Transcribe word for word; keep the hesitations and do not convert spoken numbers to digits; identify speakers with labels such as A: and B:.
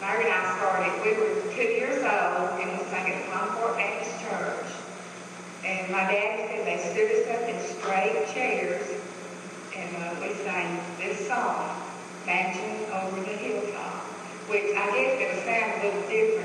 A: Larry and I started, we were two years old, and we sang at Concord Baptist Church. And my dad said they stood us up in straight chairs, and uh, we sang this song, Mansion Over the Hilltop, which I guess it would sound a little different